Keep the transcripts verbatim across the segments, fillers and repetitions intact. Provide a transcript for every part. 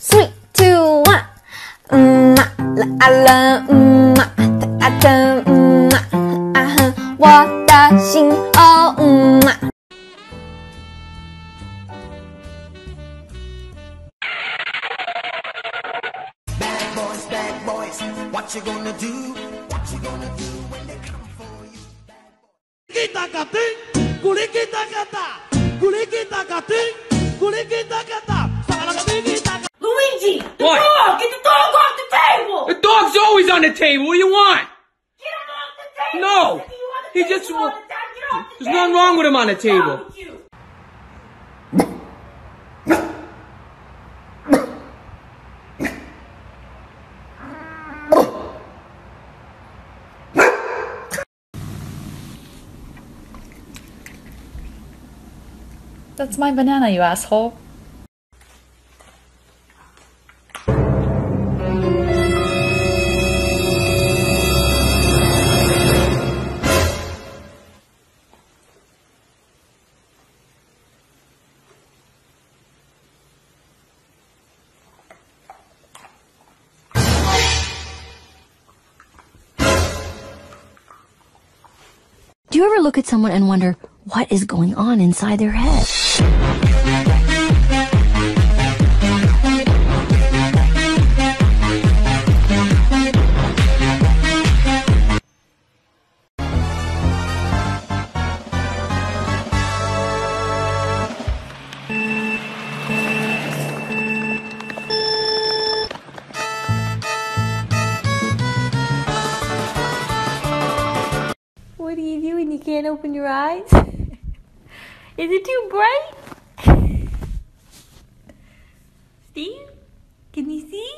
three, two, one. 嗯嘛啦啊啦，嗯嘛哒啊哒，嗯嘛啊哼，我的心哦，嗯嘛。 Bad boys, bad boys, what you gonna do? What you gonna do when they come for you? Kulikita-kating, kulikita-kata, kulikita-kating, kulikita-kata, sakalakating-kita-kata. Luigi! The What? dog! Get the dog off the table! The dog's always on the table. What do you want? Get him off the table! No! If you want the He table just all wa- the time, get off the There's table. nothing wrong with him on the What's wrong table. with you? That's my banana, you asshole. Do you ever look at someone and wonder what is going on inside their head? What do you do when you can't open your eyes? Is it too bright? Steve? Can you see?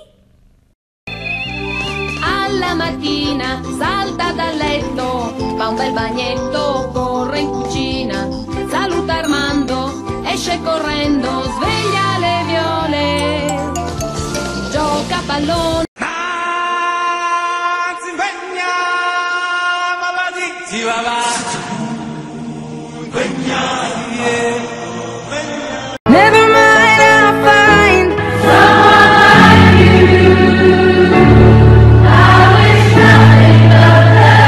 Alla mattina salta dal letto, fa un bel bagnetto, corre in cucina, saluta Armando, esce correndo, sveglia le viole, gioca a pallone. Never mind, I'll find someone like you. I wish nothing but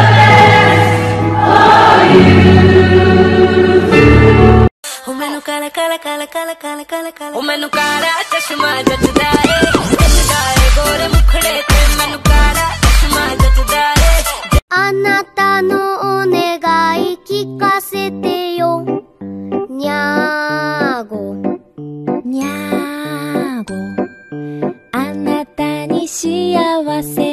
the best for you. O menu kala kala kala kala kala kala kala. O menu kala chashma jachda hai, jachda hai gore mukhde te menu kala chashma jachda hai. あなたのお願い聞かせてよにゃーごにゃーごあなたに幸せ